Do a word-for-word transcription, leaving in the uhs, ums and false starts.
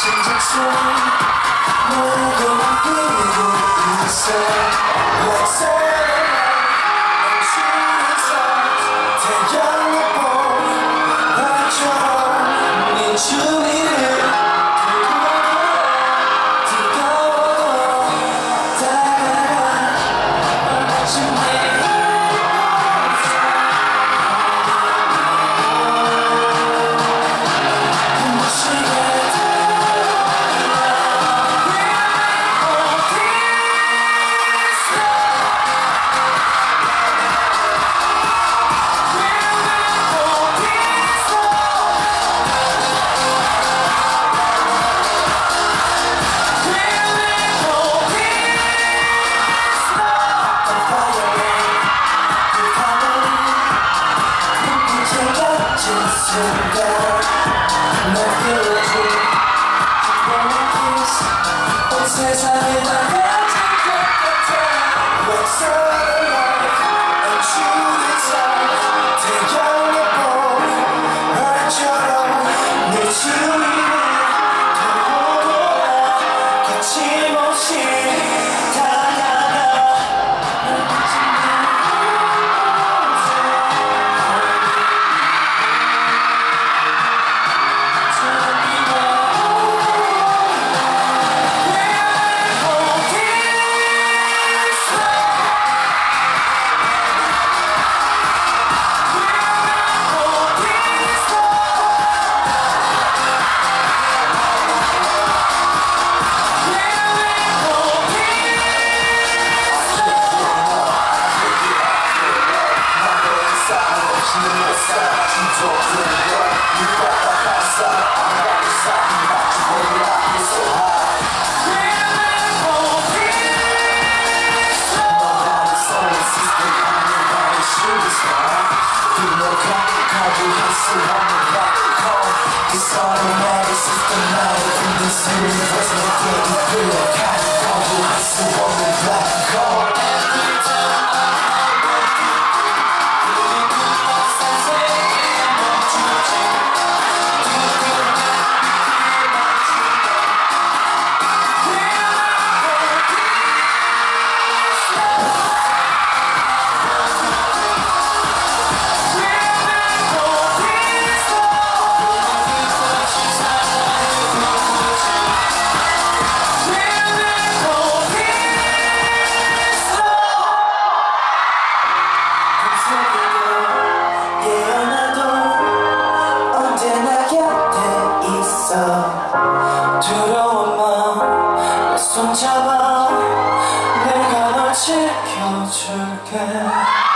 심장소리 모두만 뛰고 있어 렉서리만 멈추면서 태양의 봄바람처럼 네 주위를 뜨거워도 다가가 마침내 세상에 나가질 것 같아 What's your life and shooting star 태양의 봄바람처럼 내 주위를 돌아보아 거침없이 다가가 It's automatic, systematic in this universe. Make it feel kind of cold. I still want me black and cold. Every time I wake up, feeling good, lost and taking a bunch of change. You could not hear my dream. We'll never be slow. 두려운 마음 내 손잡아 내가 널 지켜줄게